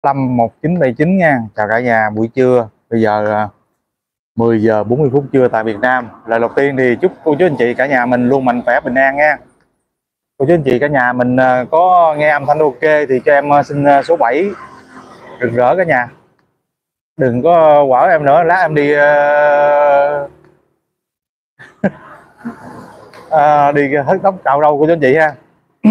Lâm 1979 nha. Chào cả nhà buổi trưa. Bây giờ 10 giờ 40 phút trưa tại Việt Nam. Lời đầu tiên thì chúc cô chú anh chị cả nhà mình luôn mạnh khỏe bình an nha. Cô chú anh chị cả nhà mình có nghe âm thanh ok thì cho em xin số 7 rực rỡ cả nhà. Đừng có quở em nữa, lát em đi đi hớt tóc cạo râu của chú anh chị ha.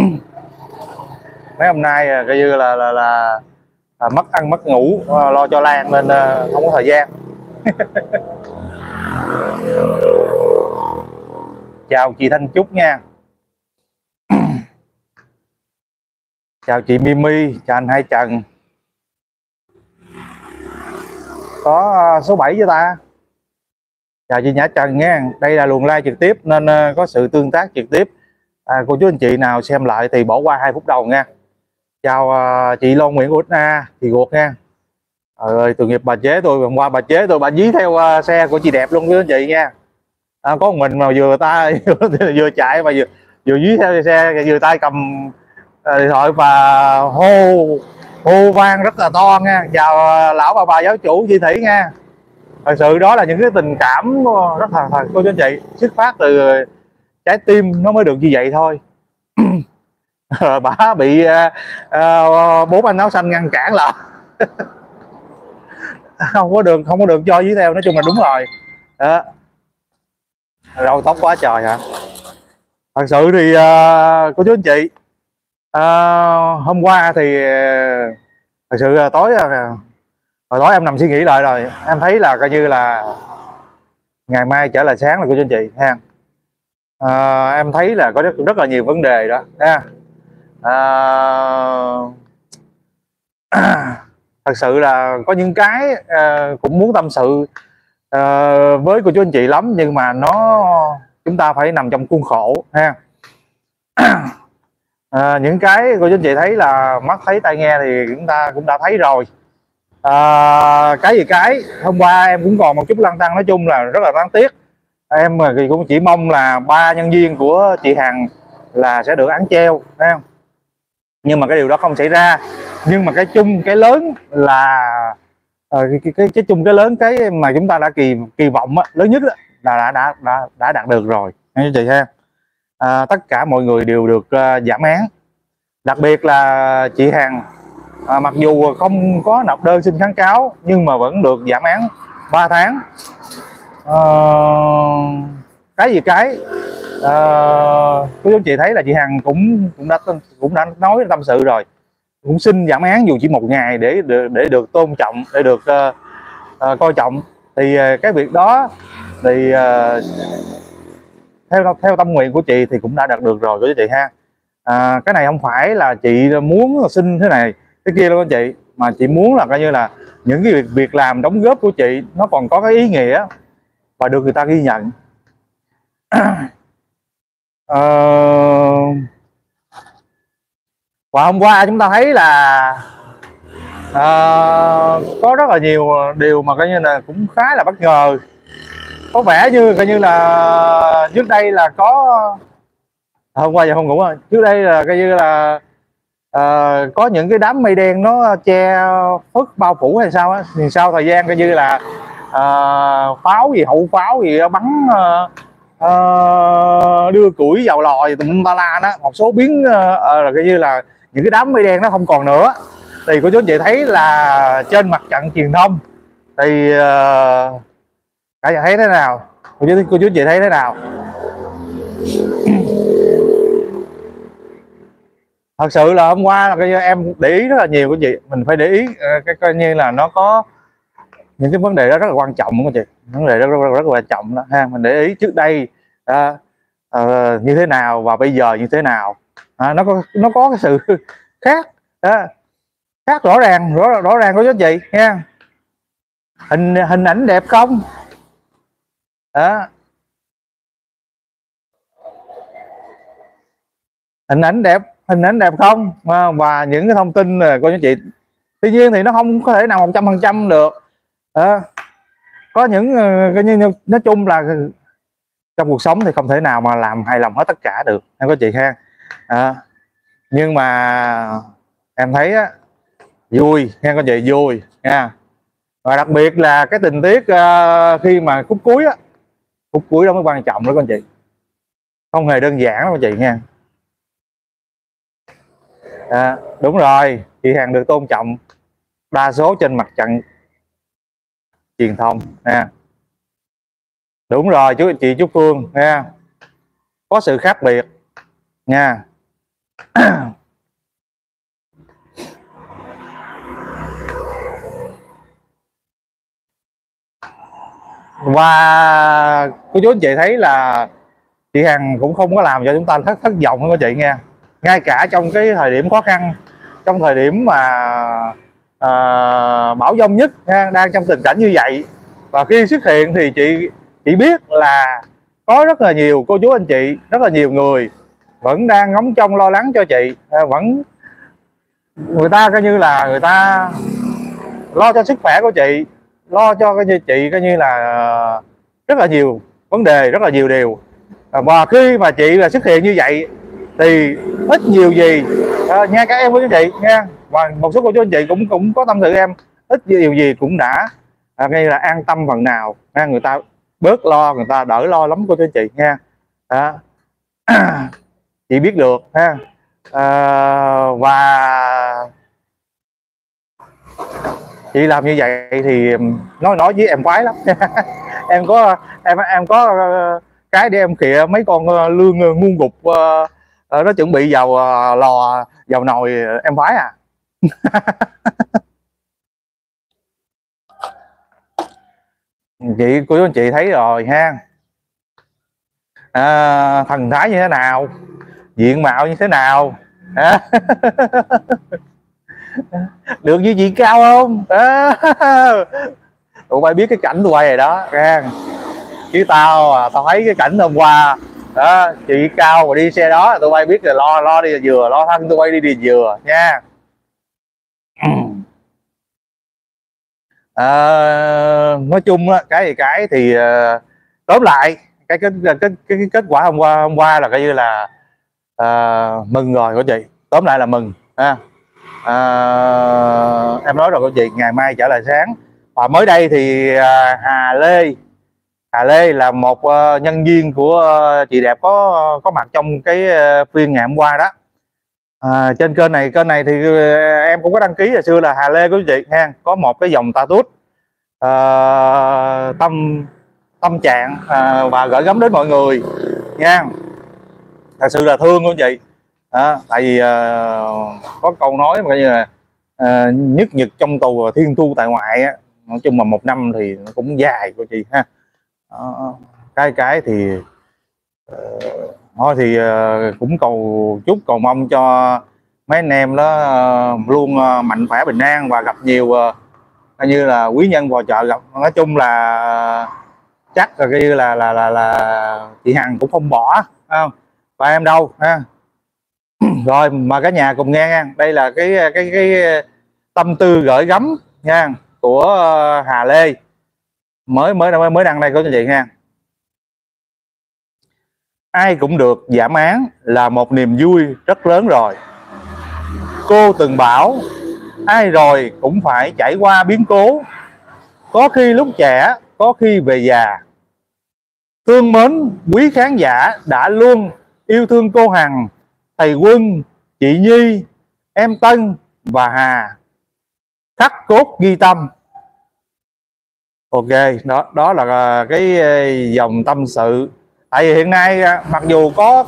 Mấy hôm nay coi như là mất ăn mất ngủ, lo cho Lan nên không có thời gian. Chào chị Thanh Trúc nha. Chào chị Mimi, chào anh Hai Trần. Có số 7 với ta. Chào chị Nhã Trần nha. Đây là luồng like trực tiếp nên có sự tương tác trực tiếp. Cô chú anh chị nào xem lại thì bỏ qua 2 phút đầu nha. Chào chị Lô Nguyễn Út Na, chị Guột nha. Ơi, tội nghiệp bà chế tôi, hôm qua bà chế tôi bà dí theo xe của chị đẹp luôn với anh chị nha. Có một mình mà vừa ta vừa chạy mà vừa dí theo xe, vừa tay cầm điện thoại và hô vang rất là to nha. Chào lão bà giáo chủ chị Thủy nha. Thật sự đó là những cái tình cảm rất là cô chú anh chị, xuất phát từ trái tim nó mới được như vậy thôi. Bà bị bốn anh áo xanh ngăn cản lại. không có được cho dưới theo, nói chung là đúng rồi đó. Râu tóc quá trời hả. Thật sự thì cô chú anh chị, hôm qua thì thật sự là tối hồi tối em nằm suy nghĩ lại rồi em thấy là coi như là ngày mai trở lại sáng là cô chú anh chị ha. Em thấy là có rất là nhiều vấn đề đó ha. Thật sự là có những cái cũng muốn tâm sự với cô chú anh chị lắm, nhưng mà chúng ta phải nằm trong khuôn khổ ha. Những cái cô chú anh chị thấy là mắt thấy tai nghe thì chúng ta cũng đã thấy rồi. Cái gì cái hôm qua em cũng còn một chút lăn tăn, nói chung là rất là đáng tiếc. Em thì cũng chỉ mong là 3 nhân viên của chị Hằng là sẽ được án treo, thấy không? Nhưng mà cái điều đó không xảy ra. Nhưng mà cái chung cái lớn là cái chung cái lớn, cái mà chúng ta đã kỳ vọng lớn nhất là đã đạt được rồi anh chị ha. Tất cả mọi người đều được giảm án, đặc biệt là chị Hằng, mặc dù không có nộp đơn xin kháng cáo nhưng mà vẫn được giảm án 3 tháng. Cái gì cái cô chú chị thấy là chị Hằng cũng đã nói tâm sự rồi, cũng xin giảm án dù chỉ 1 ngày để được tôn trọng, để được coi trọng. Thì cái việc đó thì theo tâm nguyện của chị thì cũng đã đạt được rồi cô chú chị ha. Cái này không phải là chị muốn xin thế này thế kia đâu anh chị, mà chị muốn là coi như là những cái việc làm đóng góp của chị nó còn có cái ý nghĩa và được người ta ghi nhận. Và hôm qua chúng ta thấy là có rất là nhiều điều mà coi như là cũng khá là bất ngờ. Có vẻ như coi như là trước đây là hôm qua giờ không ngủ, trước đây là coi như là có những cái đám mây đen nó che phất bao phủ hay sao á, thì sau thời gian coi như là pháo gì hậu pháo gì bắn đưa củi vào lò gì tùm ba la đó, một số biến là coi như là những cái đám mây đen nó không còn nữa. Thì cô chú anh chị thấy là trên mặt trận truyền thông thì cả nhà thấy thế nào, cô chú anh chị thấy thế nào? Thật sự là hôm qua là coi như em để ý rất là nhiều, quý chị mình phải để ý cái coi như là nó có những cái vấn đề đó rất là quan trọng quý chị, vấn đề rất là quan trọng đó ha. Mình để ý trước đây như thế nào và bây giờ như thế nào, nó có cái sự khác khác rõ ràng của chú chị nha. Hình ảnh đẹp không đó, hình ảnh đẹp không, và những cái thông tin của chú chị tuy nhiên thì nó không có thể nào 100% được. Có những coi như nói chung là trong cuộc sống thì không thể nào mà làm hài lòng hết tất cả được em có chị ha. Nhưng mà em thấy á, Vui nghe con chị, vui nha. Và đặc biệt là cái tình tiết khi mà khúc cuối á, khúc cuối đó mới quan trọng đó con chị, không hề đơn giản đó con chị nha. Đúng rồi, chị Hằng được tôn trọng đa số trên mặt trận truyền thông nha. Đúng rồi chị Trúc Phương nha, có sự khác biệt nha. Và cô chú anh chị thấy là chị Hằng cũng không có làm cho chúng ta thất vọng đó chị nha. Ngay cả trong cái thời điểm khó khăn, trong thời điểm mà bão dông nhất nha, đang trong tình cảnh như vậy, và khi xuất hiện thì chị biết là có rất là nhiều cô chú anh chị, rất là nhiều người vẫn đang ngóng trông lo lắng cho chị, vẫn người ta coi như là người ta lo cho sức khỏe của chị, lo cho coi như chị coi như là rất là nhiều vấn đề, rất là nhiều điều. Và khi mà chị là xuất hiện như vậy thì ít nhiều gì nha các em của chị nha, và một số cô chú anh chị cũng có tâm sự em, ít nhiều gì cũng đã ngay là an tâm phần nào nha, người ta bớt lo, người ta đỡ lo lắm cô chú anh chị nha. Đó. Chị biết được ha. Và chị làm như vậy thì nói với em khoái lắm. em có cái để em khịa mấy con lương ngu ngục nó chuẩn bị vào lò vào nồi em khoái à. Chị cô chú anh chị thấy rồi ha. Thần thái như thế nào, diện mạo như thế nào. Được như chị Cao không? Tụi bay biết cái cảnh tụi bay rồi đó nha. Chứ tao thấy cái cảnh hôm qua đó, chị Cao mà đi xe đó tụi bay biết là lo đi dừa, lo thân tụi bay đi dừa nha. Nói chung á, cái thì tóm lại cái kết quả hôm qua là coi như là mừng rồi cô chị, tóm lại là mừng ha. Em nói rồi cô chị, ngày mai trở lại sáng. Và mới đây thì Hà Lê là một nhân viên của chị đẹp có mặt trong cái phiên ngày hôm qua đó. Trên kênh này thì em cũng có đăng ký hồi xưa là Hà Lê của chị nha, có một cái dòng status tâm tâm trạng và gửi gắm đến mọi người nha. Thật sự là thương của chị. Tại vì có câu nói mà như là nhất nhật trong tù và thiên thu tại ngoại á. Nói chung mà một năm thì nó cũng dài của chị ha. Cái thì thôi thì cũng cầu mong cho mấy anh em đó luôn mạnh khỏe bình an và gặp nhiều như là quý nhân phò trợ gặp. Nói chung là chắc là như là chị Hằng cũng không bỏ không và em đâu ha. Rồi mà cả nhà cùng nghe nha, đây là cái tâm tư gửi gắm nha của Hà Lê mới đăng đây của chị nha. Ai cũng được giảm án là một niềm vui rất lớn rồi. Cô từng bảo ai rồi cũng phải trải qua biến cố, có khi lúc trẻ, có khi về già. Thương mến quý khán giả đã luôn yêu thương cô Hằng, thầy Quân, chị Nhi, em Tân và Hà, khắc cốt ghi tâm. Ok, đó là cái dòng tâm sự. Tại vì hiện nay mặc dù có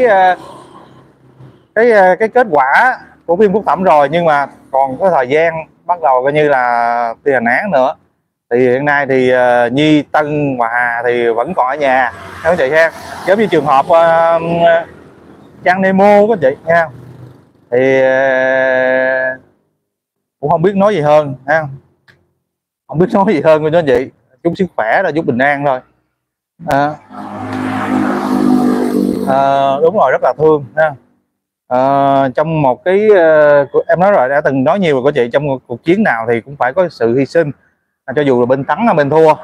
cái kết quả của phiên phúc thẩm rồi, nhưng mà còn có thời gian bắt đầu coi như là thi hành án nữa. Thì hiện nay thì Nhi, Tân và Hà thì vẫn còn ở nhà các chị ha, giống như trường hợp Trang Nemo các chị nha. Thì cũng không biết nói gì hơn ha, không biết nói gì hơn của anh chị. Chúc sức khỏe là chúc bình an thôi. Đúng rồi, rất là thương ha. Trong một cái em nói rồi, đã từng nói nhiều rồi của chị, trong một cuộc chiến nào thì cũng phải có sự hy sinh, cho dù là bên thắng hay bên thua.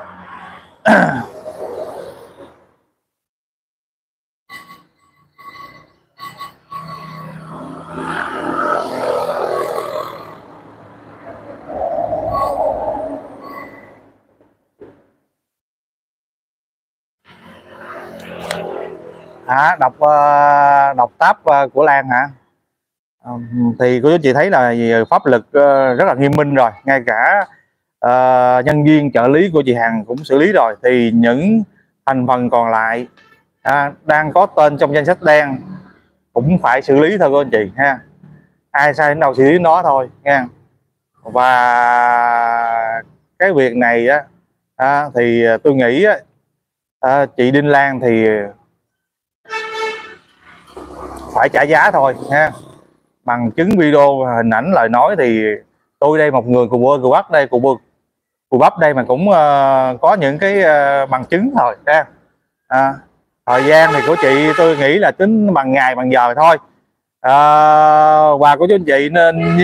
Đọc tab của Lan hả? Thì cô chú chị thấy là pháp lực rất là nghiêm minh rồi, ngay cả nhân viên trợ lý của chị Hằng cũng xử lý rồi, thì những thành phần còn lại đang có tên trong danh sách đen cũng phải xử lý thôi cô anh chị ha. Ai sai đến đâu xử lý nó thôi nha. Và cái việc này thì tôi nghĩ chị Đinh Lan thì phải trả giá thôi ha. Bằng chứng video, hình ảnh, lời nói thì tôi đây một người cù bắp đây, cù bắp đây mà cũng có những cái bằng chứng thôi ha. Thời gian thì của chị tôi nghĩ là tính bằng ngày bằng giờ thôi. Và của chú anh chị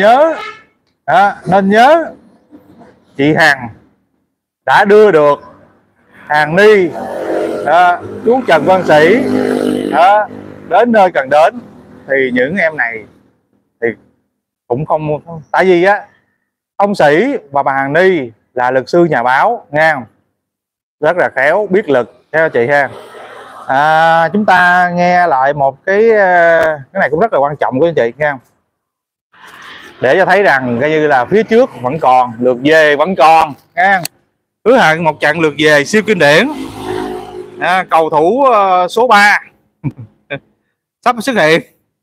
nên nhớ chị Hằng đã đưa được Hằng Ni, chú Trần Văn Sĩ đến nơi cần đến, thì những em này thì cũng không, tại vì ông Sĩ và bà Hằng Ni là luật sư nhà báo nha, rất là khéo, biết lực theo chị ha. Chúng ta nghe lại một cái này cũng rất là quan trọng của anh chị nha, để cho thấy rằng coi như là phía trước vẫn còn, lượt về vẫn còn nha. Hứa hẹn một trận lượt về siêu kinh điển. Cầu thủ số 3 sắp xuất hiện.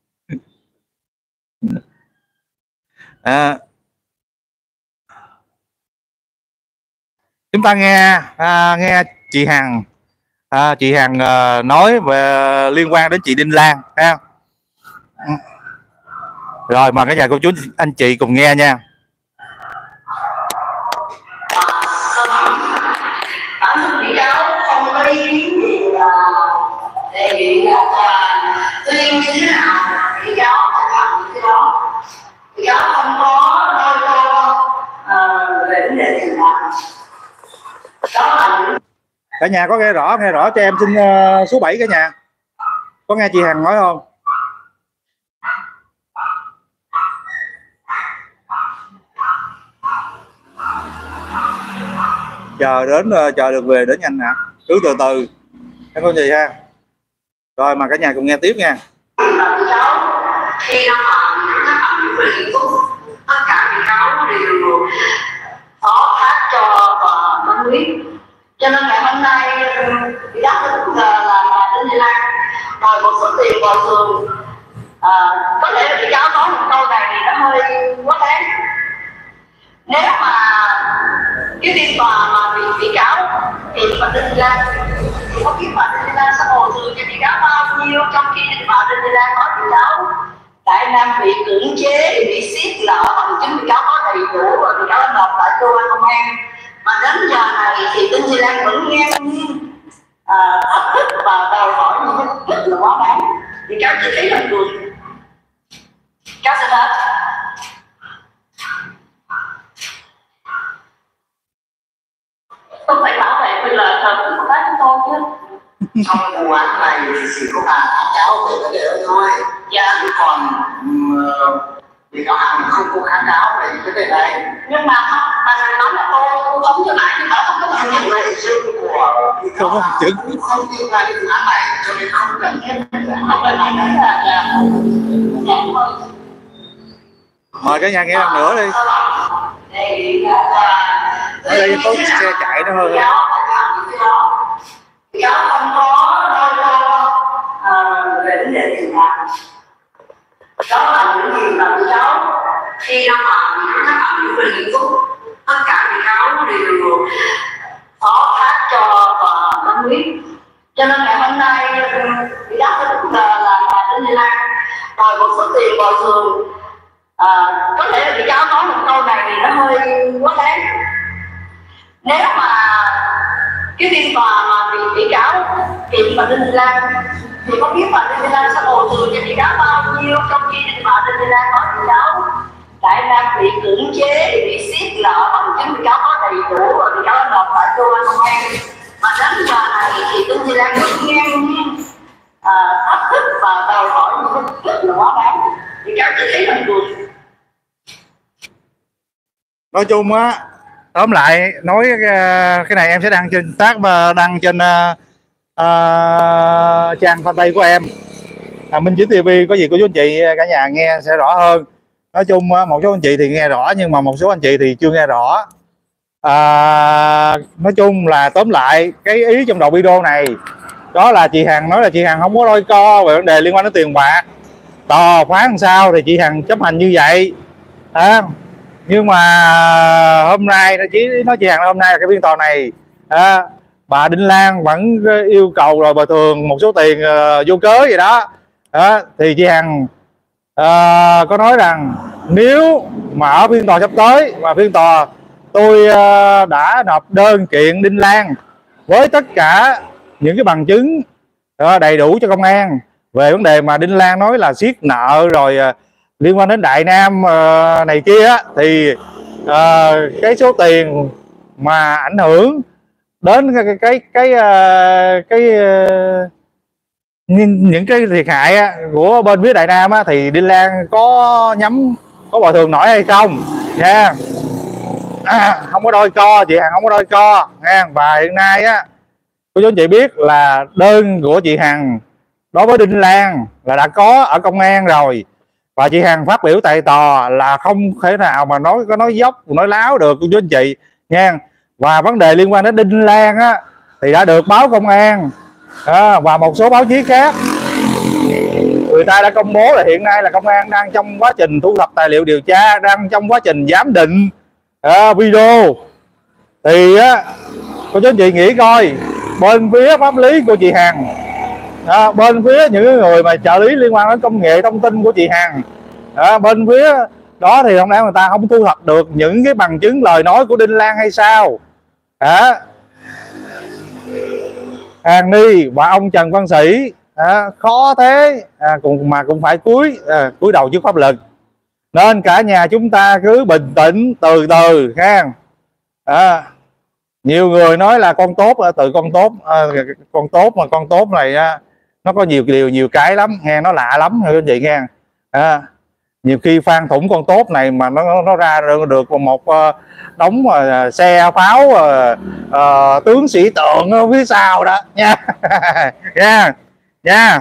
Chúng ta nghe chị Hằng nói về liên quan đến chị Đinh Lan ha. Rồi mời cả nhà cô chú anh chị cùng nghe nha. Bị cáo không có ý kiến gì là đề nghị là tuyên như thế nào bị cáo phải làm những cái đó. Bị cáo không có đôi cô về vấn đề tình cảm. Đó là những... Cả nhà có nghe rõ cho em xin số 7 cả nhà. Có nghe chị Hằng nói không? Chờ được về đến nhanh nè, cứ từ từ các con gì ha. Rồi mà cả nhà cùng nghe tiếp nha. Khi tất cả bị cáo đều phó thác cho tòa Văn Quyết, cho nên ngày hôm nay bị cáo đúng là Đinh Thị Lan đòi một số tiền bồi thường. Có thể là bị cáo nói một câu này thì nó hơi quá đáng. Nếu mà cái phiên tòa mà bị cáo thì bà Đinh Thị Lan thì có biết bà Đinh Thị Lan sẽ bồi thường cho bị cáo bao nhiêu, trong khi bà Đinh Thị Lan nói bị cáo Đại Nam bị cưỡng chế, bị siết nợ bằng chứng bị cáo có đầy đủ và bị cáo đã nộp lại cơ quan công an. Mà đến giờ này thì Đinh Thị Lan vẫn ngang nhiên thách thức và đòi hỏi những cái rất là quá đáng. Bị cáo chỉ thấy là cười. Cáo xin hết. Tôi phải bảo vệ quyền lợi hợp pháp của chúng tôi chứ. Trong vụ án này thì chỉ có bà kháng cáo về vấn đề đó thôi. Dạ. Chứ còn bị cáo Hằng không có kháng cáo về vấn đề này. Nhưng mà bà này nói là tôi không cho lại nhưng mà không có bằng chứng. Này chứng của bị cáo Hằng cũng không liên quan đến vụ án này, cho nên không cần thiết. Không phải nói là Mời cả nhà nghe lần nữa đi. Ở đây có xe chạy nó hơn. Bị cáo không có đôi cô về vấn đề tình cảm. Đó là những gì mà bị cáo khi đang làm những tác phẩm những quyền nghiêm túc, tất cả bị cáo đều phó thác cho tòa Văn Quyết. Cho nên ngày hôm nay bị cáo đúng là bà Đinh Thị Lan đòi một số tiền bồi thường. Có thể là bị cáo nói một câu này thì nó hơi quá đáng. Nếu mà cái phiên tòa mà bị cáo kiện bà Đinh Thị Lan thì có biết bà Đinh Thị Lan sẽ bồi thường cho bị cáo bao nhiêu, trong khi bà Đinh Thị Lan nói bị cáo Đại Nam bị cưỡng chế, bị siết nợ bằng chứng bị cáo có đầy đủ và bị cáo đã nộp lại cơ quan công an. Mà đến giờ này thì Đinh Thị Lan vẫn ngang nhiên thách thức và đòi hỏi những cái rất là quá đáng. Bị cáo chỉ thấy là cười. Nói chung tóm lại nói cái này em sẽ đăng trên trang fanpage của em Minh Chính TV. Có gì cô chú anh chị cả nhà nghe sẽ rõ hơn. Nói chung một số anh chị thì nghe rõ, nhưng mà một số anh chị thì chưa nghe rõ. Nói chung là tóm lại cái ý trong đầu video này đó là chị Hằng nói là chị Hằng không có đôi co về vấn đề liên quan đến tiền bạc. Tòa phán làm sao thì chị Hằng chấp hành như vậy. Nhưng mà hôm nay chỉ nói chị Hằng là hôm nay là cái phiên tòa này bà Đinh Lan vẫn yêu cầu rồi bồi thường một số tiền vô cớ gì đó. Thì chị Hằng có nói rằng nếu mà ở phiên tòa sắp tới, mà phiên tòa tôi đã nộp đơn kiện Đinh Lan với tất cả những cái bằng chứng đầy đủ cho công an về vấn đề mà Đinh Lan nói là siết nợ rồi liên quan đến Đại Nam này kia, thì cái số tiền mà ảnh hưởng đến những cái thiệt hại của bên phía Đại Nam thì Đinh Lan có bồi thường nổi hay không nha. Không có đôi co, chị Hằng không có đôi co nha. Và hiện nay cô chú anh chị biết là đơn của chị Hằng đối với Đinh Lan là đã có ở công an rồi, và chị Hằng phát biểu tại tòa là không thể nào mà nói dốc nói láo được cô chú anh chị nha. Và vấn đề liên quan đến Đinh Lan thì đã được báo công an và một số báo chí khác, người ta đã công bố là hiện nay là công an đang trong quá trình thu thập tài liệu điều tra, đang trong quá trình giám định video. Thì cô chú anh chị nghĩ coi, bên phía pháp lý của chị Hằng, bên phía những người mà trợ lý liên quan đến công nghệ thông tin của chị Hằng, bên phía đó thì không lẽ người ta không thu thập được những cái bằng chứng lời nói của Đinh Lan hay sao? Hằng Ni và ông Trần Văn Sĩ khó thế mà cũng phải cúi đầu trước pháp luật. Nên cả nhà chúng ta cứ bình tĩnh từ từ ha. Nhiều người nói là con tốt, con tốt này nó có nhiều điều nhiều cái lắm nghe, nó lạ lắm thôi anh chị nghe. Nhiều khi phan thủng con tốt này mà nó ra được một đống xe pháo tướng sĩ tượng ở phía sau đó nha. nha.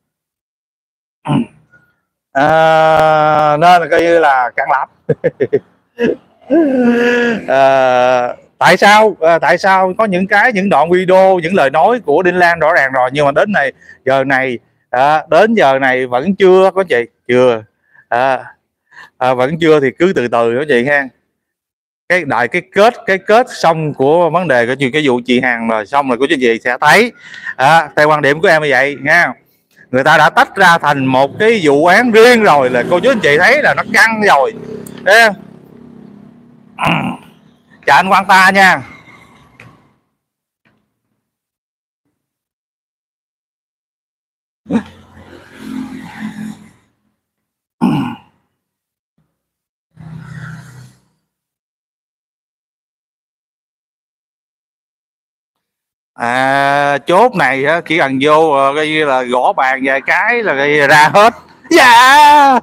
Nên là coi như là căng lắm. Tại sao có những đoạn video, những lời nói của Đinh Lan rõ ràng rồi, nhưng mà đến giờ này vẫn chưa có chị, vẫn chưa, thì cứ từ từ đó chị ha. Cái kết xong của vấn đề cái vụ chị Hằng rồi xong rồi của chị gì sẽ thấy theo quan điểm của em như vậy nha. Người ta đã tách ra thành một cái vụ án riêng rồi, là cô chú anh chị thấy là nó căng rồi. Chào anh Quang Ta nha. Chốt này chỉ cần vô coi như là gõ bàn vài cái là ra hết. Dạ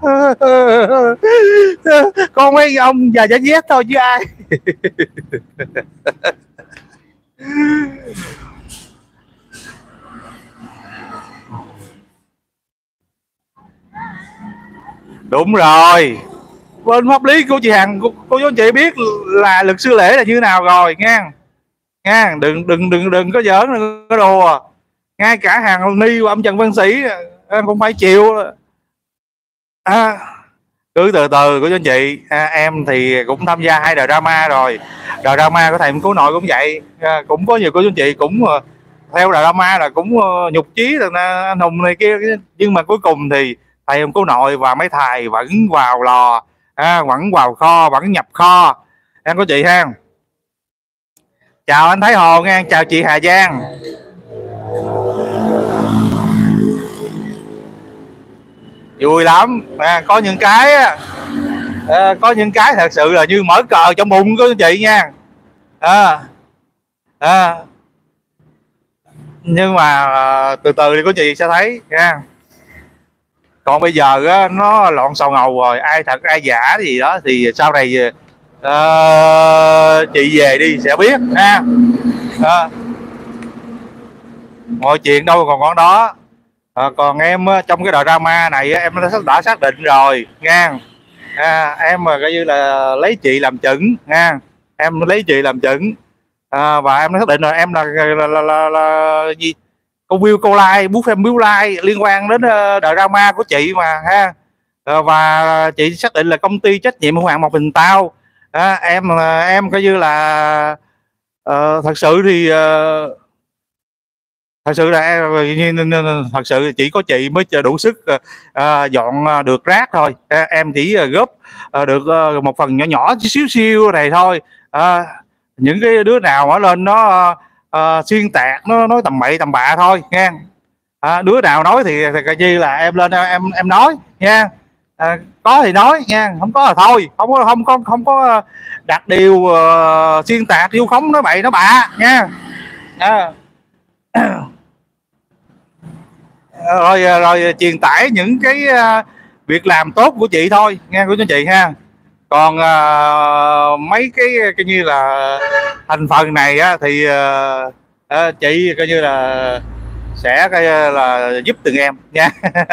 con mấy ông già giả dét thôi chứ ai. Đúng rồi, bên pháp lý của chị Hằng, cô chú anh chị biết là luật sư Lễ là như thế nào rồi nha. Đừng có giỡn, đừng có đùa. Ngay cả Hằng Ni và ông Trần Văn Sĩ cũng phải chịu. Cứ từ từ của chú anh chị. Em thì cũng tham gia 2 drama rồi. Drama của thầy Cứu Nội cũng vậy. Cũng có nhiều cô chú anh chị cũng theo drama là cũng nhục chí là anh Hùng này kia, nhưng mà cuối cùng thì thầy Cứu Nội và mấy thầy vẫn vào lò, vẫn vào kho, vẫn nhập kho. Em có chị ha. Chào anh Thái Hồ nha, chào chị Hà Giang. Vui lắm. Có những cái thật sự là như mở cờ trong bụng của chị nha. Nhưng mà từ từ thì có chị sẽ thấy nha. Còn bây giờ nó loạn xào ngầu rồi, ai thật ai giả gì đó thì sau này chị về đi sẽ biết ha. mọi chuyện đâu còn con đó. Còn em trong cái drama này em đã xác định rồi nha. Em mà coi như là lấy chị làm chuẩn nha, em lấy chị làm chuẩn. Và em đã xác định rồi, em là gì, cô Will cô Lai, bú phim Will Lai liên quan đến drama của chị mà ha. Và chị xác định là công ty trách nhiệm hữu hạn Một Mình Tao. Em coi như là thật sự thì thật sự là thật sự chỉ có chị mới đủ sức dọn được rác thôi. Em chỉ góp được một phần nhỏ nhỏ xíu xíu này thôi. Những cái đứa nào ở lên nó xuyên tạc, nó nói tầm bậy tầm bạ thôi nha. Đứa nào nói thì coi như là em lên em nói nha. Có thì nói nha, không có là thôi, không có đặt điều xuyên tạc vu khống nói bậy nói bạ nha. Rồi truyền tải những cái việc làm tốt của chị thôi nghe của chị ha. Còn mấy cái coi như là thành phần này á, thì chị coi như là sẽ coi là giúp từng em nha.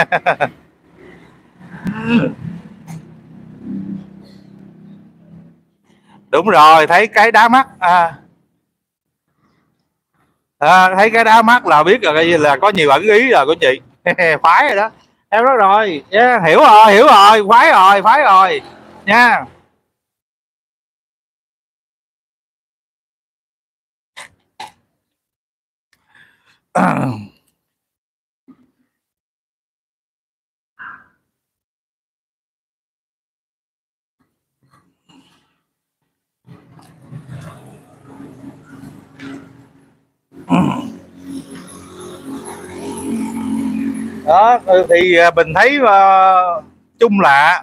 Đúng rồi, thấy cái đá mắt thấy cái đá mắt là biết là coi như là có nhiều ẩn ý rồi của chị. Phái rồi đó, em nói rồi yeah, hiểu rồi, phái rồi nha. Đó thì mình thấy chung là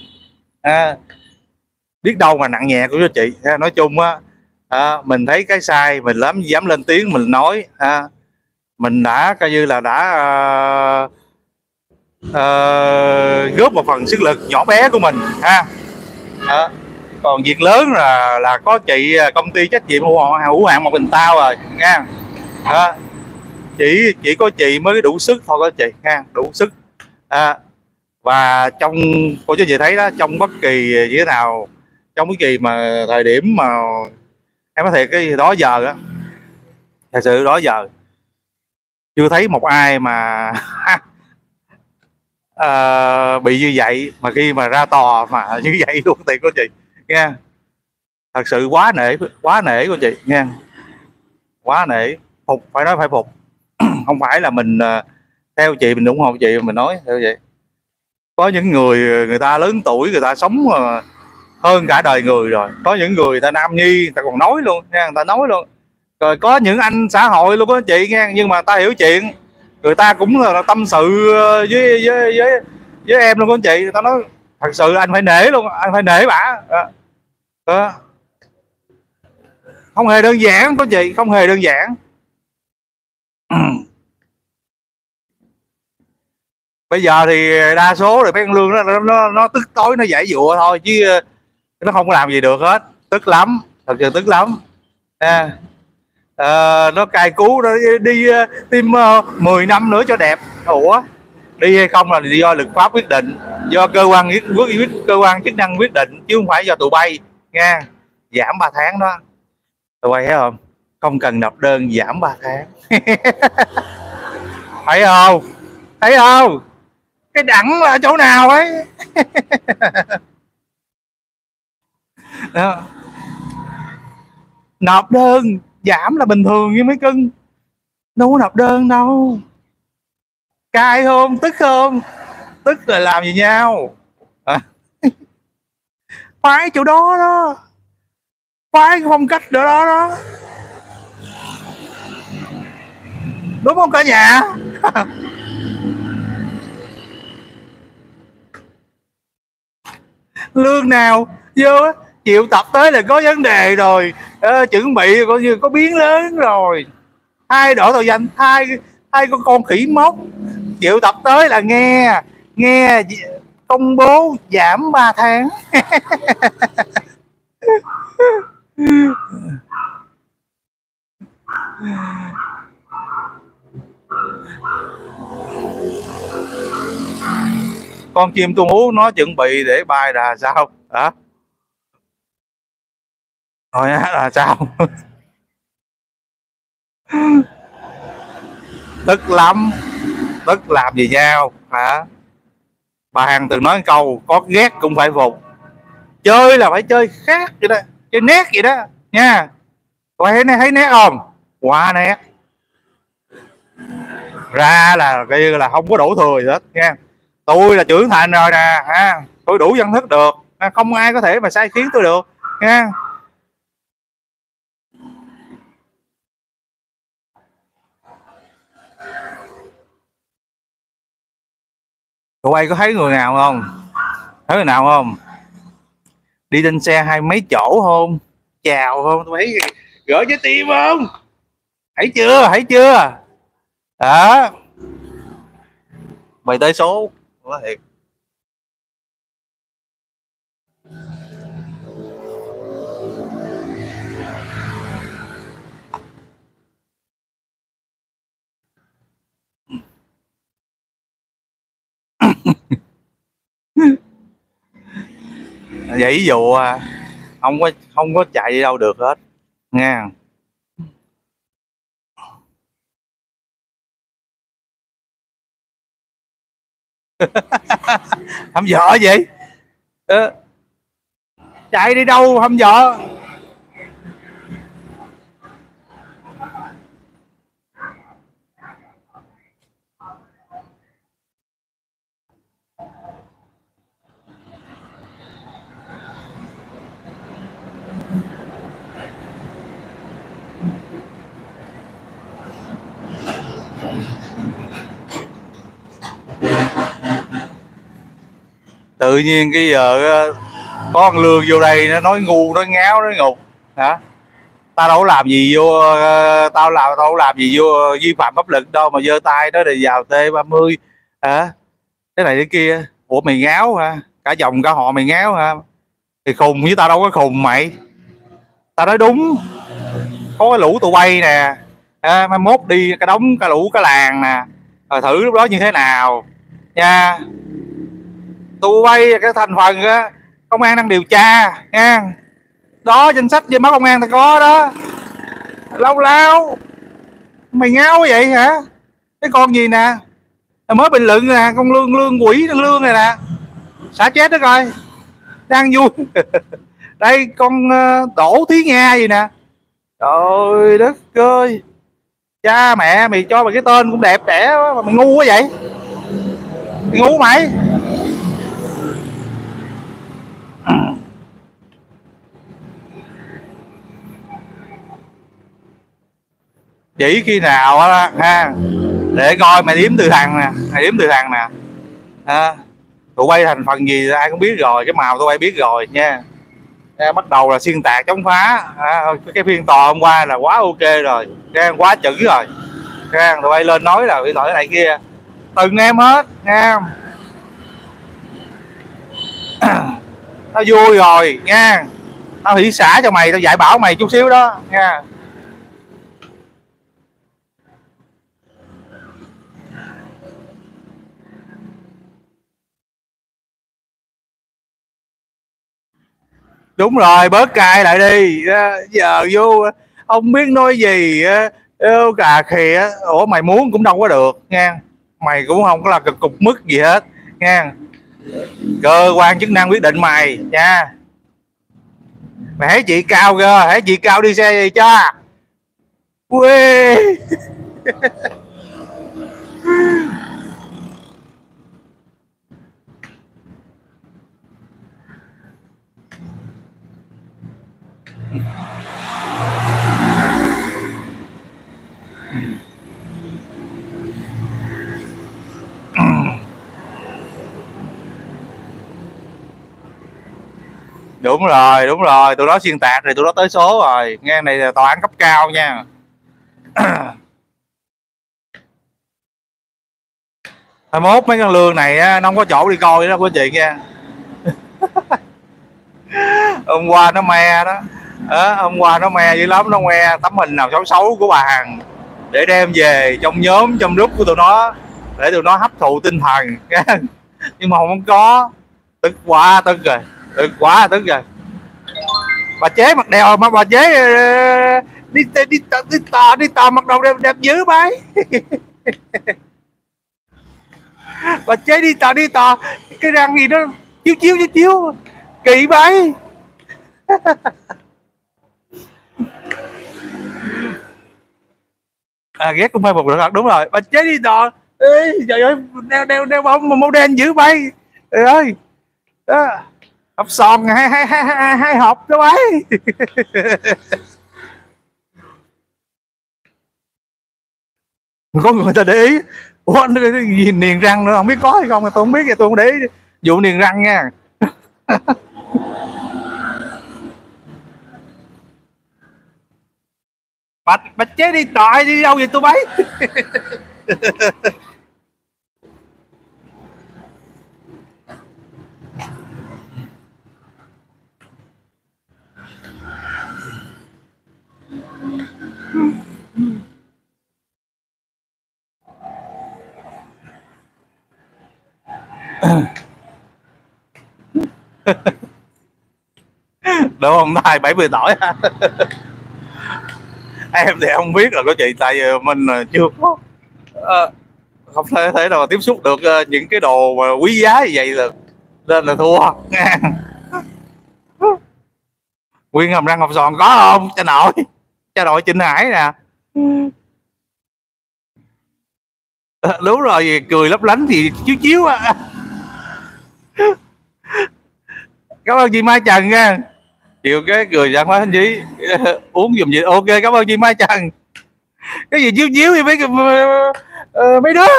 biết đâu mà nặng nhẹ của chị. Nói chung á, mình thấy cái sai mình dám lên tiếng mình nói. Mình đã coi như là đã góp một phần sức lực nhỏ bé của mình ha. Còn việc lớn là có chị công ty trách nhiệm hữu hạn Một Mình Tao rồi nha. Chỉ có chị mới đủ sức thôi, có chị nha, đủ sức. Và trong cô chú chị thấy đó, trong bất kỳ như thế nào, trong bất kỳ mà thời điểm mà em nói thiệt cái đó giờ á, thật sự đó giờ chưa thấy một ai mà bị như vậy, mà khi mà ra tòa mà như vậy luôn thì cô chị nha. Thật sự quá nể cô chị nha, quá nể, phục, phải nói phải phục. Không phải là mình theo chị, mình ủng hộ chị, mình nói theo vậy. Có những người ta lớn tuổi, người ta sống hơn cả đời người rồi. Có những người ta nam nhi, người ta còn nói luôn nha, người ta nói luôn. Rồi có những anh xã hội luôn đó chị nha, nhưng mà ta hiểu chuyện, người ta cũng là tâm sự với em luôn đó chị. Người ta nói thật sự anh phải nể luôn, anh phải nể bả. Không hề đơn giản có chị, không hề đơn giản. Bây giờ thì đa số rồi mấy con lương nó tức tối, nó giải dụa thôi, chứ nó không có làm gì được hết. Tức lắm, thật sự tức lắm. Nó cay cú, nó đi thêm 10 năm nữa cho đẹp. Ủa, đi hay không là do luật pháp quyết định, do cơ quan chức năng quyết định, chứ không phải do tụi bay nha. Giảm 3 tháng đó, tụi bay thấy không, không cần nộp đơn giảm 3 tháng. Thấy không, thấy không, cái đẳng là ở chỗ nào ấy. Đó. Nộp đơn giảm là bình thường như mấy cưng, đâu có nộp đơn đâu. Cay không, tức không, tức là làm gì nhau. Phái chỗ đó đó, phái phong cách đó đó, đúng không cả nhà? Lương nào vô chịu tập tới là có vấn đề rồi. Chuẩn bị coi như có biến lớn rồi, thay đổi tội danh, thay con khỉ mốc. Chịu tập tới là nghe công bố giảm 3 tháng. con chim tôi muốn nó chuẩn bị để bay là sao hả? Rồi á là sao? Tức lắm, tức làm gì nhau hả? Bà Hằng từng nói câu có ghét cũng phải phục, chơi là phải chơi khác vậy đó, chơi nét vậy đó nha. Coi thấy nét không? Quá nét, ra là coi như là không có đổ thừa gì hết nha. Tôi là trưởng thành rồi nè ha, tôi đủ dân thức được, không ai có thể mà sai khiến tôi được nha. Tụi bay có thấy người nào không? Thấy người nào không? Đi trên xe hai mấy chỗ không? Chào không? Tụi thấy gửi trái tim không? Thấy chưa? Thấy chưa? Đó. Mày tới số quá thiệt. Vậy dụ không có chạy đi đâu được hết nha. Hăm dọ vậy? Chạy đi đâu hăm dọ? Tự nhiên cái giờ có con Lương vô đây nó nói ngu, nói ngáo, nói ngục hả? Tao đâu có làm gì vô, tao đâu làm gì vô vi phạm pháp luật đâu mà giơ tay đó để vào T30 hả? Thế này thế kia. Ủa mày ngáo hả? Cả dòng cả họ mày ngáo hả? Thì khùng với tao đâu có khùng mày. Tao nói đúng. Có cái lũ tụi bay nè, mai mốt đi cái đống cái lũ cái làng nè, rồi thử lúc đó như thế nào nha. Tụi bay cái thành phần á, công an đang điều tra nha. Đó, danh sách trên báo công an ta có đó. Lâu lao mày ngáo vậy hả? Cái con gì nè mới bình luận nè, con lương quỷ lương này nè, xả chết đó coi, đang vui. Đây con Đỗ Thí Nga gì nè, trời đất ơi, cha mẹ mày cho mày cái tên cũng đẹp đẽ mà mày ngu quá vậy. Mày ngu mày. Chỉ khi nào đó, ha, để coi mày đếm từ thằng nè, mày đếm từ thằng nè, tụi bay thành phần gì ai cũng biết rồi, cái màu tụi bay biết rồi nha. Bắt đầu là xuyên tạc chống phá, cái phiên tòa hôm qua là quá ok rồi, quá chữ rồi, tụi bay lên nói là bị tội này kia từng em hết nha. Tao vui rồi nha, tao hỷ xả cho mày, tao dạy bảo mày chút xíu đó nha. Đúng rồi, bớt cay lại đi. Giờ vô không biết nói gì cà khịa. Ủa mày muốn cũng đâu có được nha. Mày cũng không có là cục mức gì hết nha. Cơ quan chức năng quyết định mày nha. Mày thấy chị Cao kìa, thấy chị Cao đi xe gì cho quê. Đúng rồi, tụi nó xuyên tạc rồi, tụi nó tới số rồi. Nghe này là tòa án cấp cao nha. Mai mốt mấy con Lương này nó không có chỗ đi coi đó quý chị nha. Hôm qua nó me đó, hôm qua nó me dữ lắm, nó me tấm hình nào xấu xấu của bà Hằng để đem về trong nhóm, trong group của tụi nó để tụi nó hấp thụ tinh thần. nhưng mà không có. Tức quá tức rồi, tức quá tức rồi. Bà chế mặt đèo mà bà chế đi tò mặt đầu đẹp dữ bái. Bà chế đi tò cái răng gì đó chiếu kỳ bái. Ghét cũng hơi một được, đúng rồi. Bà chế đi tò. Ê, trời ơi, đeo bông mà màu đen dữ bay. Trời ơi đó. Hộp sòn hai hộp đó bái. Có người ta để ý. Ủa gì niềng răng nữa không biết có hay không, tôi không biết, tôi không để ý vụ niềng răng nha. Bà chế đi tòi đi đâu vậy tôi bấy. Đúng không, nay 70 tuổi. Em thì không biết là có chị, tại vì mình chưa có không thể nào tiếp xúc được những cái đồ mà quý giá như vậy là nên là thua. Nguyên hàm răng hộp sòn có không cha nội Trinh Hải nè. Đúng rồi, cười lấp lánh thì chiếu á. Cảm ơn chị Mai Trần nha, chịu cái cười giận quá anh chị. Uống giùm gì. Ok, cảm ơn chị Mai Trần. Cái gì chiếu thì mấy đứa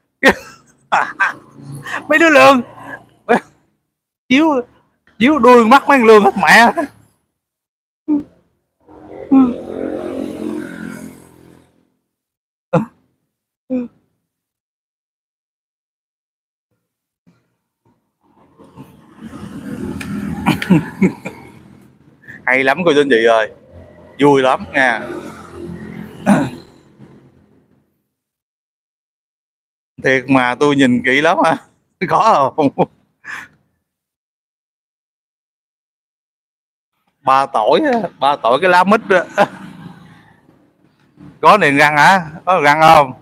mấy đứa lương chiếu đuôi mắt mấy lương hết mẹ. Hay lắm cô chú anh chị ơi, vui lắm nha. Thiệt mà tôi nhìn kỹ lắm à. Có không? 3 tuổi cái lá mít đó. Có niềng răng hả? Có răng không?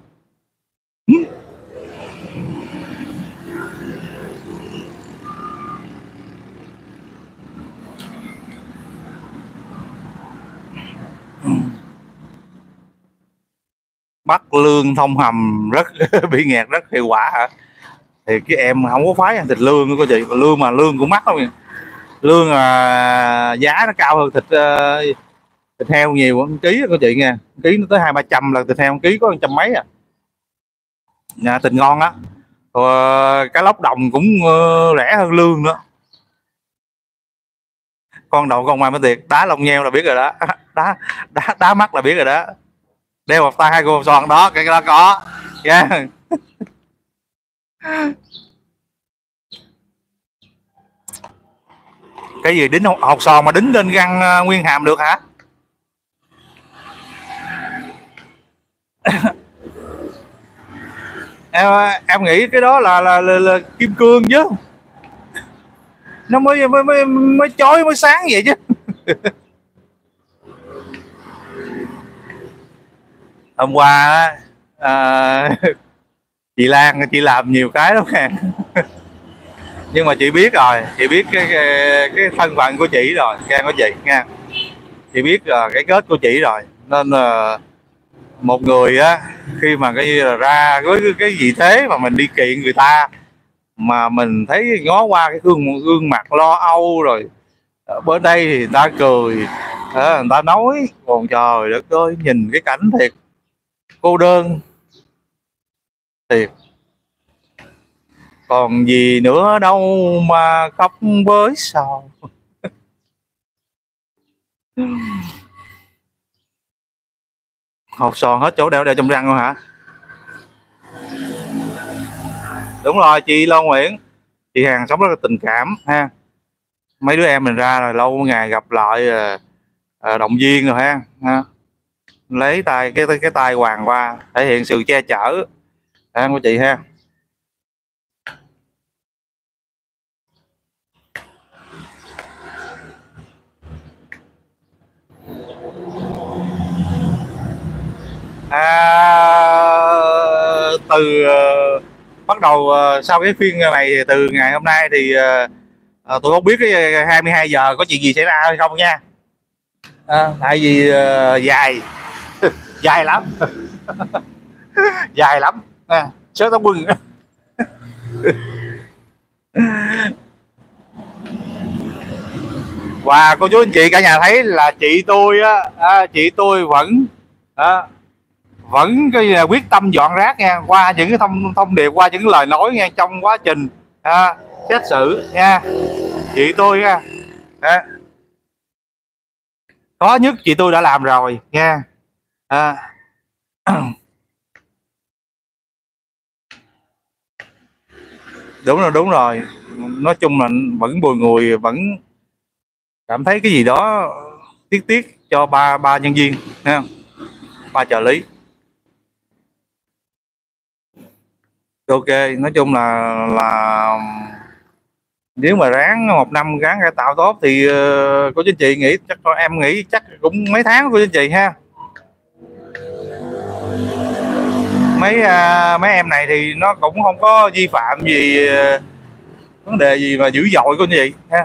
Bắt lương thông hầm rất bị nghẹt rất hiệu quả hả? Thì cái em không có phái ăn thịt lương cô chị, lương mà lương cũng mắc không vậy? Lương giá nó cao hơn thịt heo nhiều, ký cô chị nha, ký nó tới 200-300, là thịt heo ký có 100 mấy à. Nhà thịt ngon á. Rồi cá lóc đồng cũng rẻ hơn lương nữa. Con đậu con mai mới thiệt, đá lông nheo là biết rồi đó. Đá mắt là biết rồi đó. Đeo một tay 2 cô son đó, cái đó có nha. Yeah. Cái gì đính hột sòn mà đính lên răng nguyên hàm được hả? Em nghĩ cái đó là kim cương chứ, nó mới chói mới sáng vậy chứ. Hôm qua chị Lan chị làm nhiều cái lắm nè. Nhưng mà chị biết rồi, chị biết cái thân phận của chị rồi nghe của chị nha. Chị biết cái kết của chị rồi, nên một người á, khi mà cái như là ra với cái gì thế mà mình đi kiện người ta mà mình thấy ngó qua cái gương mặt lo âu rồi, ở bên đây thì người ta cười, người ta nói, còn trời đất ơi nhìn cái cảnh thiệt cô đơn thiệt, còn gì nữa đâu mà khóc với sầu. Hột sòn hết chỗ đeo trong răng luôn hả? Đúng rồi, chị Lo Nguyễn, chị hàng sống rất là tình cảm ha. Mấy đứa em mình ra rồi lâu ngày gặp lại động viên rồi ha. Lấy cái tay hoàng qua thể hiện sự che chở của chị ha. Từ bắt đầu sau cái phiên này từ ngày hôm nay thì tôi không biết cái 22 giờ có chuyện gì xảy ra hay không nha. Tại vì dài dài lắm dài lắm sớ táo bưng. Và cô chú anh chị cả nhà thấy là chị tôi chị tôi vẫn cái quyết tâm dọn rác nha, qua những cái thông điệp, qua những lời nói nha, trong quá trình xét xử nha. Chị tôi có nhất chị tôi đã làm rồi nha. Đúng rồi, nói chung là vẫn bùi ngùi, vẫn cảm thấy cái gì đó tiếc cho ba nhân viên nha, ba trợ lý. Ok, nói chung là nếu mà ráng một năm ráng cải tạo tốt thì cô chú anh chị nghĩ chắc em nghĩ chắc cũng mấy tháng cô chú anh chị ha. Mấy em này thì nó cũng không có vi phạm gì, vấn đề gì mà dữ dội cô chú anh chị ha.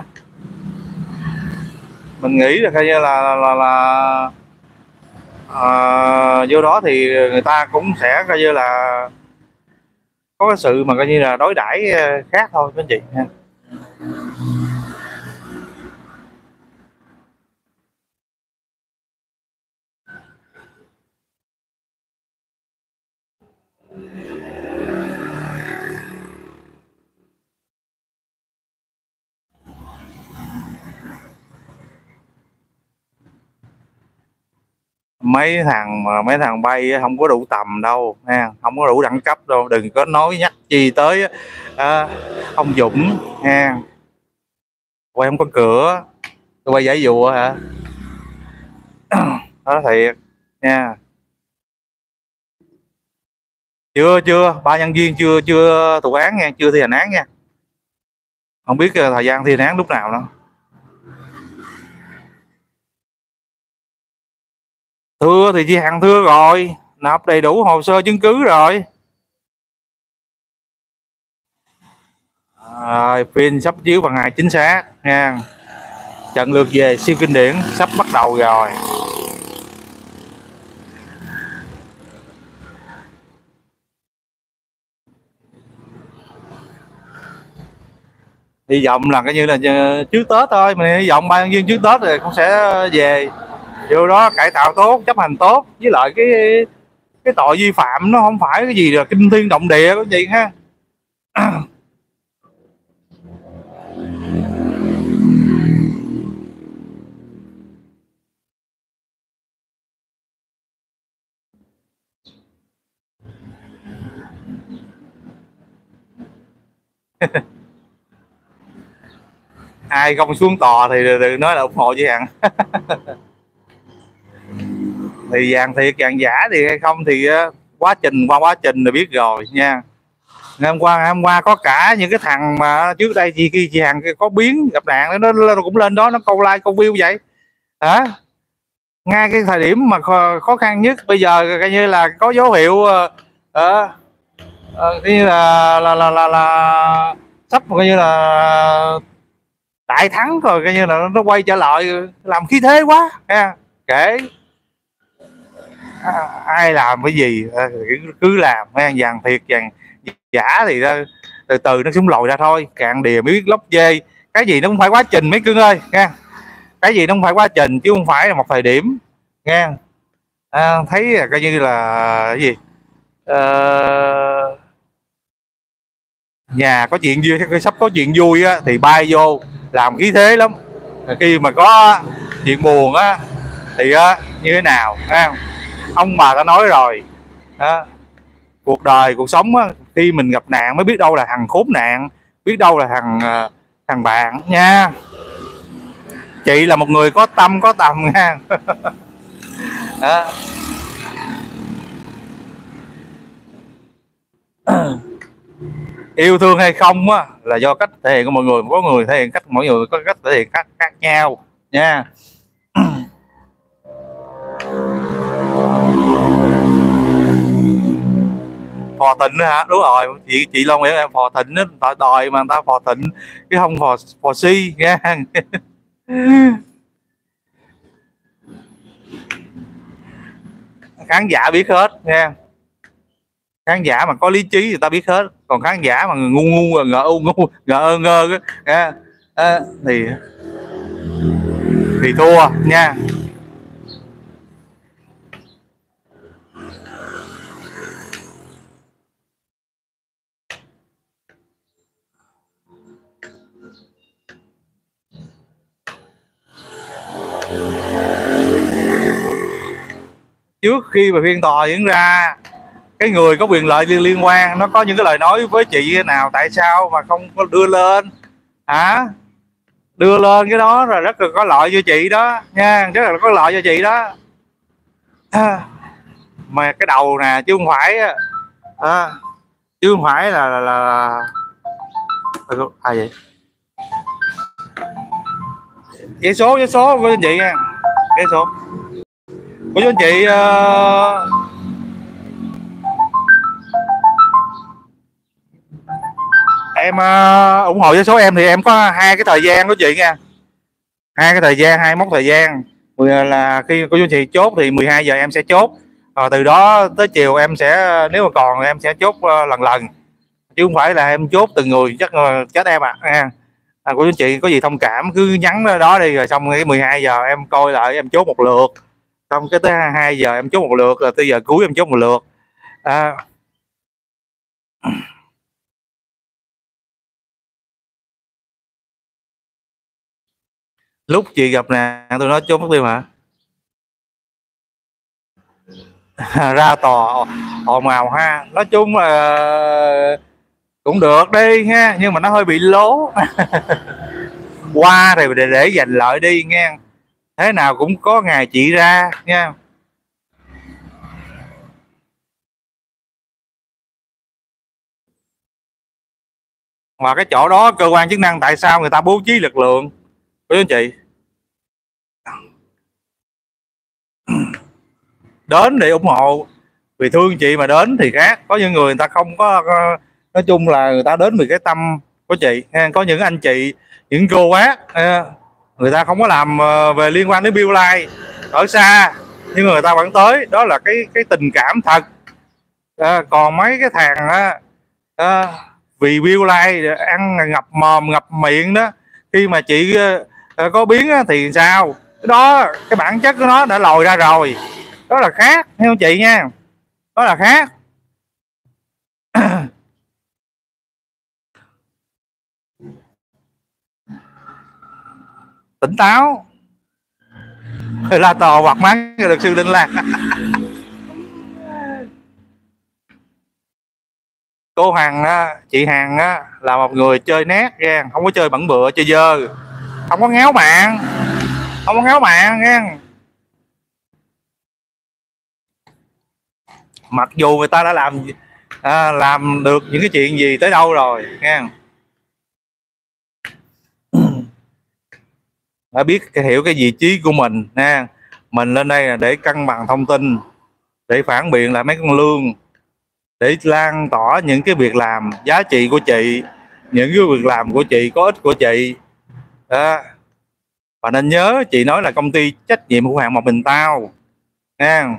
Mình nghĩ là coi như là vô đó thì người ta cũng sẽ coi như là có cái sự mà coi như là đối đãi khác thôi các anh chị ha. Mấy thằng bay không có đủ tầm đâu nha, không có đủ đẳng cấp đâu, đừng có nói nhắc chi tới ông Dũng nha. Quay không có cửa, tôi quay giải dùa hả? Đó thiệt nha. Chưa ba nhân viên chưa thụ án nha, chưa thi hành án nha, không biết thời gian thi hành án lúc nào đâu. Thưa thì chị Hằng thưa rồi, nộp đầy đủ hồ sơ chứng cứ rồi. Phim sắp chiếu vào ngày chính xác nha. Trận lượt về siêu kinh điển sắp bắt đầu rồi. Hy vọng là coi như là trước Tết thôi, mình hy vọng ba nhân viên trước Tết rồi cũng sẽ về vô đó cải tạo tốt, chấp hành tốt, với lại cái tội vi phạm nó không phải cái gì là kinh thiên động địa các chị ha. Ai không xuống tòa thì đừng nói là ủng hộ chị Hằng. Thì vàng thiệt vàng giả thì hay không thì qua quá trình là biết rồi nha. Ngày hôm qua có cả những cái thằng mà trước đây chị Hằng có biến gặp nạn nó cũng lên đó nó câu like câu view vậy hả. Ngay cái thời điểm mà khó khăn nhất bây giờ coi như là có dấu hiệu như là sắp coi như là đại thắng rồi, coi như là nó quay trở lại làm khí thế quá ha. Kể ai làm cái gì cứ làm vàng thiệt vàng giả thì từ từ nó xuống lồi ra thôi, cạn đìa mới biết lóc dê. Cái gì nó cũng phải quá trình mấy cưng ơi nha, cái gì nó cũng phải quá trình chứ không phải là một thời điểm nha. Thấy là coi như là cái gì nhà có chuyện vui, sắp có chuyện vui á, thì bay vô làm khí thế lắm. Khi mà có chuyện buồn á thì như thế nào ông bà đã nói rồi cuộc đời cuộc sống á, khi mình gặp nạn mới biết đâu là thằng khốn nạn, biết đâu là thằng bạn nha. Chị là một người có tâm có tầm nha. Yêu thương hay không á là do cách thể hiện của mọi người, có người thể hiện cách, mỗi người có cách thể hiện khác nhau nha. phò Thịnh nữa hả? Đúng rồi, chị Long hiểu em, phò Thịnh đó, đòi mà người ta phò Thịnh chứ không phò Si nha. Khán giả biết hết nha, khán giả mà có lý trí người ta biết hết, còn khán giả mà ngu ngu ngờ ngơ thì thua nha. Trước khi mà phiên tòa diễn ra, cái người có quyền lợi liên quan nó có những cái lời nói với chị thế nào, tại sao mà không có đưa lên hả? Đưa lên cái đó rồi rất là có lợi cho chị đó nha, rất là có lợi cho chị đó. Mà cái đầu nè chứ không phải chứ không phải là ai vậy? Giấy số của anh chị nha, giấy số của chú anh chị. Em ủng hộ với số em thì em có hai cái thời gian của chị nha, hai cái thời gian, 21 thời gian. Là khi cô chú chị chốt thì 12 giờ em sẽ chốt, từ đó tới chiều em sẽ, nếu mà còn em sẽ chốt lần lần, chứ không phải là em chốt từng người, chắc chết em nha. Cô chú chị có gì thông cảm cứ nhắn đó đi, rồi xong cái 12 giờ em coi lại em chốt một lượt, xong cái tới 2 giờ em chốt một lượt, rồi tới giờ cuối em chốt một lượt. Lúc chị gặp nạn tôi nói chốt mất tiêu hả? Ra tòa ồn ào ha, nói chung là cũng được đi nha, nhưng mà nó hơi bị lố. Qua thì để giành lợi đi nha, thế nào cũng có ngày chị ra nha. Mà cái chỗ đó cơ quan chức năng tại sao người ta bố trí lực lượng của anh chị đến để ủng hộ, vì thương chị mà đến thì khác, có những người ta không có, nói chung là người ta đến vì cái tâm của chị. Có những anh chị, những cô bác người ta không có làm về liên quan đến Bill Life ở xa, nhưng người ta vẫn tới, đó là cái tình cảm thật. Còn mấy cái thằng vì Bill Life ăn ngập mồm ngập miệng đó, khi mà chị có biến thì sao? Cái đó cái bản chất của nó đã lòi ra rồi, đó là khác, theo chị nha, đó là khác. Tỉnh táo la tò hoặc mắng luật sư Đinh Lan. Cô Hằng chị Hằng là một người chơi nét nha, không có chơi bẩn bựa chơi dơ, không có ngáo bạn, không có ngáo bạn nha. Mặc dù người ta đã làm được những cái chuyện gì tới đâu rồi nha, đã biết hiểu cái vị trí của mình nha. Mình lên đây là để cân bằng thông tin, để phản biện lại mấy con lương, để lan tỏa những cái việc làm giá trị của chị, những cái việc làm của chị có ích của chị đó. Và nên nhớ chị nói là công ty trách nhiệm hữu hạn Một Mình Tao nha,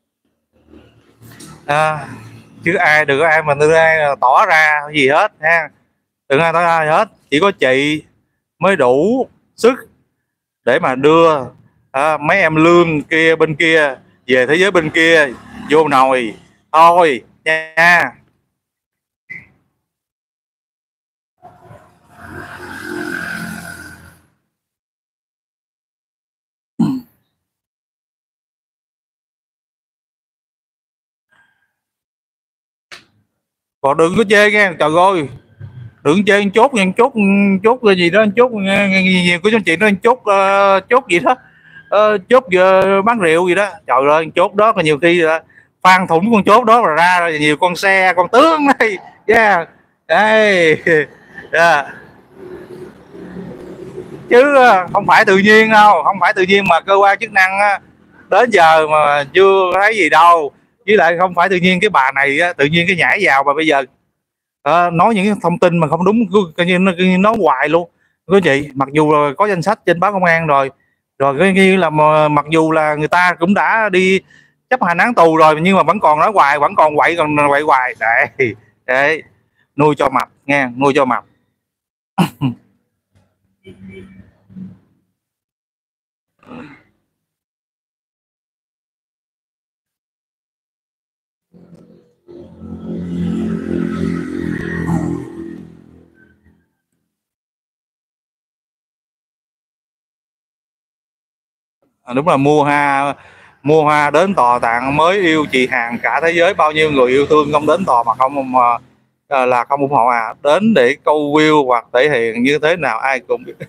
chứ ai đừng có ai mà đưa ai tỏ ra gì hết nha, đừng ai tỏ ra gì hết. Chỉ có chị mới đủ sức để mà đưa mấy em lương kia bên kia về thế giới bên kia vô nồi thôi nha. Còn đừng có chê nha, trời ơi, đừng chê chốt nha, chốt là gì đó, chốt nhiều của chị nó chốt chốt gì đó, chốt bán rượu gì đó, trời ơi chốt đó là nhiều khi phan thủng con chốt đó mà ra rồi nhiều con xe con tướng đây yeah. Đây yeah. Chứ không phải tự nhiên đâu, không phải tự nhiên mà cơ quan chức năng đến giờ mà chưa thấy gì đâu. với lại không phải tự nhiên cái bà này á, tự nhiên cái nhảy vào mà bây giờ nói những cái thông tin mà không đúng, coi như nó hoài luôn quý chị. Mặc dù là có danh sách trên báo công an rồi coi như là mặc dù là người ta cũng đã đi chấp hành án tù rồi nhưng mà vẫn còn nói hoài, vẫn còn quậy hoài để nuôi cho mập nghe, nuôi cho mập. Đúng là mua hoa đến tòa tặng mới yêu chị Hằng, cả thế giới bao nhiêu người yêu thương không đến tòa mà không là không ủng hộ đến để câu view hoặc thể hiện như thế nào ai cũng biết.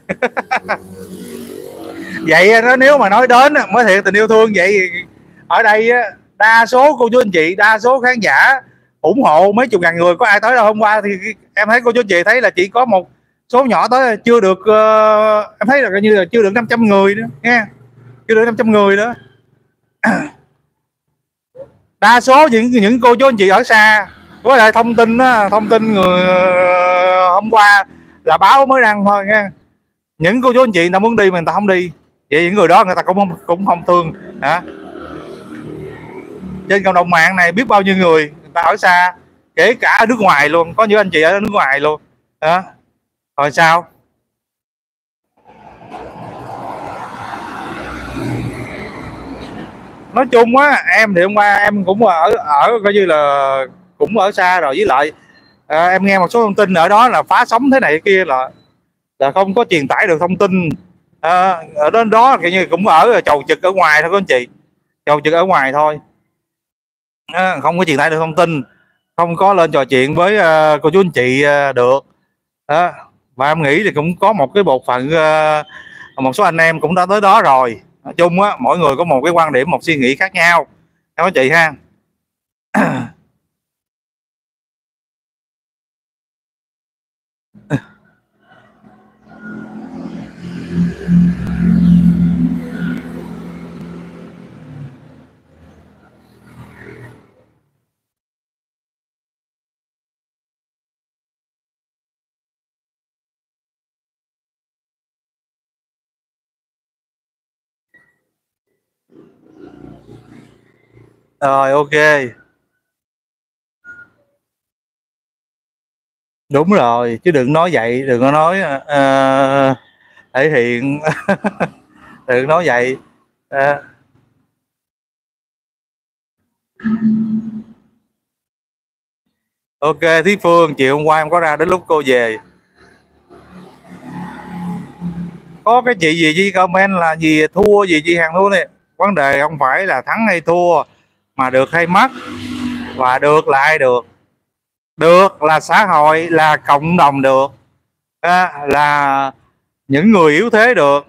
Vậy đó, nếu mà nói đến mới thiệt tình yêu thương vậy ở đây đa số cô chú anh chị, đa số khán giả ủng hộ mấy chục ngàn người, có ai tới đâu. Hôm qua thì em thấy cô chú anh chị thấy là chỉ có một số nhỏ tới, chưa được em thấy là coi như là chưa được 500 người nữa nghe, chưa được 500 người nữa. Đa số những cô chú anh chị ở xa, với lại thông tin người hôm qua là báo mới đăng thôi nha. Những cô chú anh chị người ta muốn đi mà người ta không đi, vậy những người đó người ta cũng không thương hả? Trên cộng đồng mạng này biết bao nhiêu người ta ở xa, kể cả ở nước ngoài luôn, có những anh chị ở nước ngoài luôn đó. Rồi sao? Nói chung á, em thì hôm qua em cũng ở coi như là cũng ở xa rồi, với lại em nghe một số thông tin ở đó là phá sóng thế này thế kia, là không có truyền tải được thông tin. Ở đến đó kiểu như cũng ở chầu trực ở ngoài thôi các anh chị, chầu trực ở ngoài thôi, không có truyền tải được thông tin, không có lên trò chuyện với cô chú anh chị được đó. Và em nghĩ thì cũng có một cái bộ phận một số anh em cũng đã tới đó rồi. Nói chung á, mỗi người có một cái quan điểm, một suy nghĩ khác nhau các chị ha. Rồi ok, đúng rồi, chứ đừng nói vậy, đừng có nói thể hiện đừng nói vậy. Ok Thí Phương, chiều hôm qua em có ra đến lúc cô về, có cái chị gì comment là gì thua gì chị Hằng thua này. Vấn đề không phải là thắng hay thua, mà được hay mất. Và được là ai được? Được là xã hội, là cộng đồng được, là những người yếu thế được.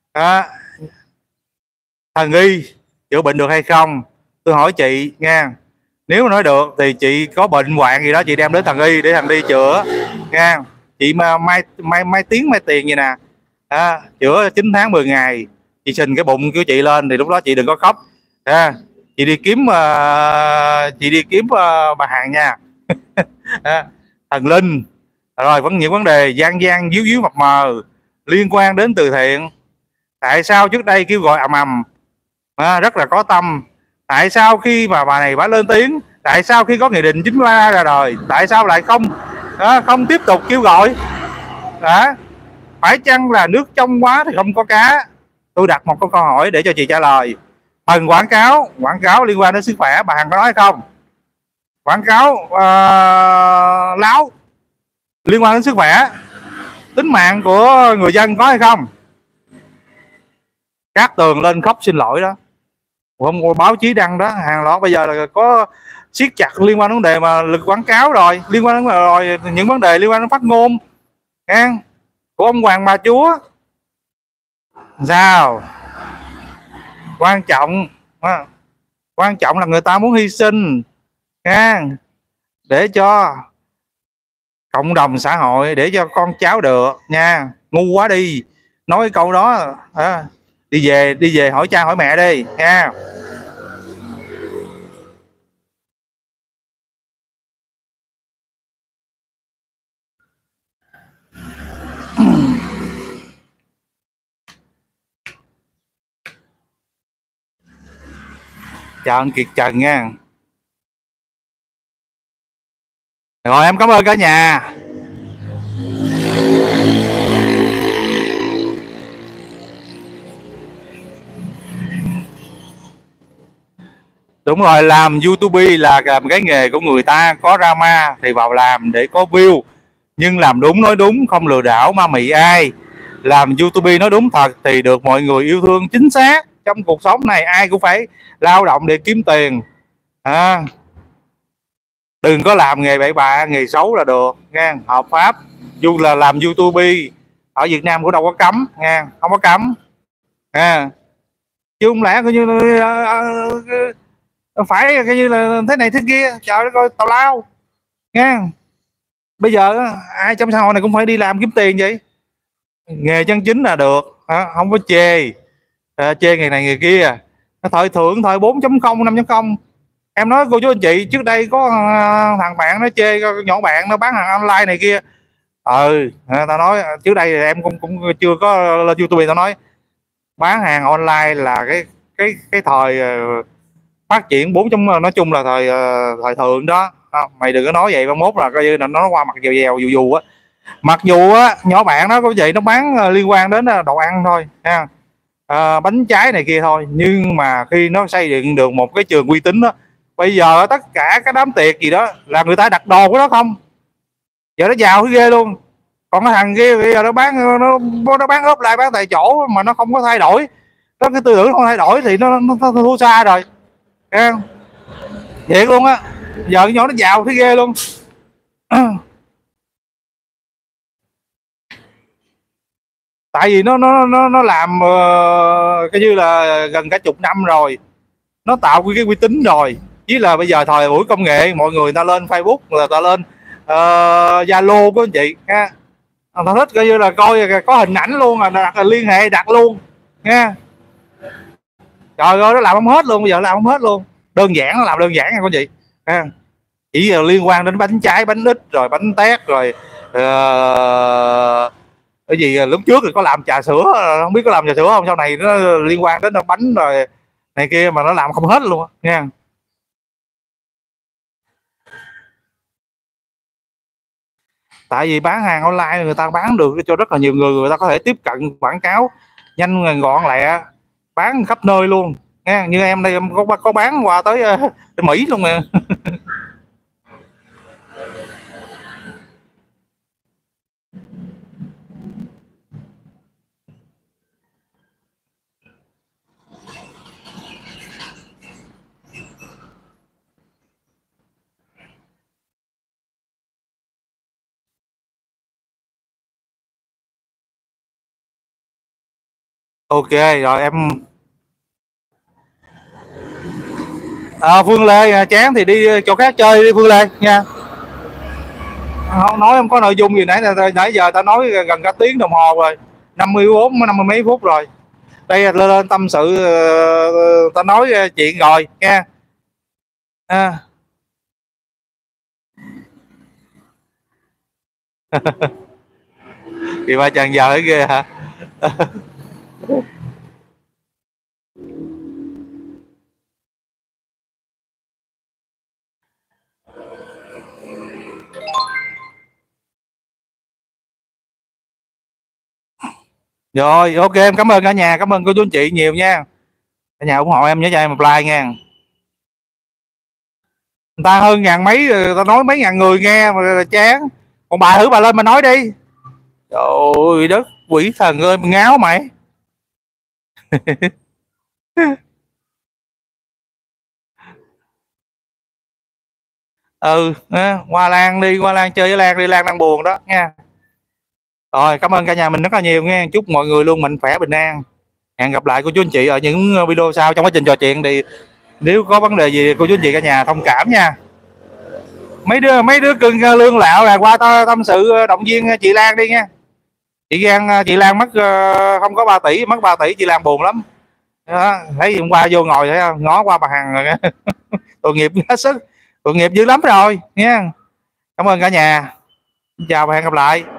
Thần y chữa bệnh được hay không? Tôi hỏi chị nha. Nếu mà nói được thì chị có bệnh hoạn gì đó chị đem đến thần y để thần y chữa nha. Chị mai tiếng mai tiền vậy nè, chữa 9 tháng 10 ngày, chị xình cái bụng của chị lên thì lúc đó chị đừng có khóc. Chị đi kiếm bà Hằng nha. Thần linh. Rồi vẫn những vấn đề gian díu mập mờ liên quan đến từ thiện. Tại sao trước đây kêu gọi ầm ầm, rất là có tâm. Tại sao khi mà bà này bà lên tiếng, tại sao khi có nghị định 93 ra đời, tại sao lại không tiếp tục kêu gọi? Phải chăng là nước trong quá thì không có cá? Tôi đặt một câu hỏi để cho chị trả lời. Phần quảng cáo liên quan đến sức khỏe, bà Hằng có nói hay không? Quảng cáo láo liên quan đến sức khỏe, tính mạng của người dân có hay không? Cát Tường lên khóc xin lỗi đó, hôm báo chí đăng đó, hàng loạt bây giờ là có siết chặt liên quan đến vấn đề mà lực quảng cáo rồi, liên quan đến rồi những vấn đề liên quan đến phát ngôn của ông Hoàng bà chúa. Sao quan trọng là người ta muốn hy sinh để cho cộng đồng xã hội, để cho con cháu được nha. Ngu quá đi, nói câu đó. Đi về hỏi cha hỏi mẹ đi nha. chào anh Kiệt Trần nha. Rồi em cảm ơn cả nhà. Đúng rồi, làm YouTube là cái nghề của người ta, có drama thì vào làm để có view, nhưng làm đúng nói đúng, không lừa đảo ma mị ai. Làm YouTube nói đúng thật thì được mọi người yêu thương. Chính xác, trong cuộc sống này ai cũng phải lao động để kiếm tiền à. Đừng có làm nghề bậy bạ, nghề xấu là được nha, hợp pháp. Dù là làm YouTube ở Việt Nam cũng đâu có cấm nha, không có cấm à. Chứ không lẽ coi như phải coi như là thế này thế kia, trời đất ơi tào lao nha. Bây giờ ai trong xã hội này cũng phải đi làm kiếm tiền vậy, nghề chân chính là được, không có chê chê ngày này ngày kia. Thời thượng, thời 4.0 5.0, em nói cô chú anh chị, trước đây có thằng bạn nó chê nhỏ bạn nó bán hàng online này kia. Tao nói trước đây em cũng chưa có lên YouTube, tao nói bán hàng online là cái thời phát triển 4. Nói chung là thời thượng đó. Mày đừng có nói vậy, 31 là coi như là nó qua mặt dèo dèo dù dù á. Mặc dù á nhỏ bạn đó có vậy, nó bán liên quan đến đồ ăn thôi ha, bánh trái này kia thôi, nhưng mà khi nó xây dựng được một cái trường uy tín đó, bây giờ tất cả các đám tiệc gì đó là người ta đặt đồ của nó không, giờ nó giàu cái ghê luôn. Còn cái thằng kia bây giờ nó bán ốp lại, bán tại chỗ mà nó không có thay đổi, nó cái tư tưởng không thay đổi thì nó thua xa rồi nghe không? Vậy luôn á, giờ cái nhỏ nó giàu thấy ghê luôn. Tại vì nó làm coi như là gần cả chục năm rồi, nó tạo cái uy tín rồi. Chứ là bây giờ thời buổi công nghệ, mọi người ta lên Facebook, người ta lên Zalo của anh chị ha, ta thích coi như là coi có hình ảnh luôn, đặt liên hệ đặt luôn nha. Trời ơi nó làm không hết luôn, bây giờ làm không hết luôn. Đơn giản, nó làm đơn giản nha cô chị ha. Chỉ là liên quan đến bánh trái, bánh ít, rồi bánh tét, rồi cái gì lúc trước thì có làm trà sữa, không biết có làm trà sữa không, sau này nó liên quan đến bánh rồi này kia, mà nó làm không hết luôn nha. Tại vì bán hàng online người ta bán được cho rất là nhiều người, người ta có thể tiếp cận quảng cáo nhanh gọn lẹ, bán khắp nơi luôn nha. Như em đây em có bán qua tới Mỹ luôn nè. Ok rồi em. Phương Lê chán thì đi chỗ khác chơi đi Phương Lê nha. Không nói em có nội dung gì, nãy giờ ta nói gần cả tiếng đồng hồ rồi, 50 mấy phút rồi. Đây lên tâm sự, ta nói chuyện rồi nha. Thì ba chàng giờ ấy ghê hả? Rồi ok, em cảm ơn cả nhà, cảm ơn cô chú anh chị nhiều nha. Cả nhà ủng hộ em, nhớ cho em một like nha. Người ta hơn ngàn mấy, ta nói mấy ngàn người nghe mà chán. Còn bà thử bà lên mà nói đi. Trời ơi đất quỷ thần ơi, ngáo mày. Qua Lan đi, qua Lan chơi với Lan đi, Lan đang buồn đó nha. Rồi cảm ơn cả nhà mình rất là nhiều nha, chúc mọi người luôn mạnh khỏe bình an. Hẹn gặp lại cô chú anh chị ở những video sau. Trong quá trình trò chuyện thì nếu có vấn đề gì cô chú anh chị cả nhà thông cảm nha. Mấy đứa cưng lương lạo là qua tâm sự động viên chị Lan đi nha. Chị Lan mất không có 3 tỷ, mất 3 tỷ chị Lan buồn lắm đó. Thấy hôm qua vô ngồi thấy không? Ngó qua bà Hằng rồi tội nghiệp hết sức, tội nghiệp dữ lắm rồi nha. Cảm ơn cả nhà, chào và hẹn gặp lại.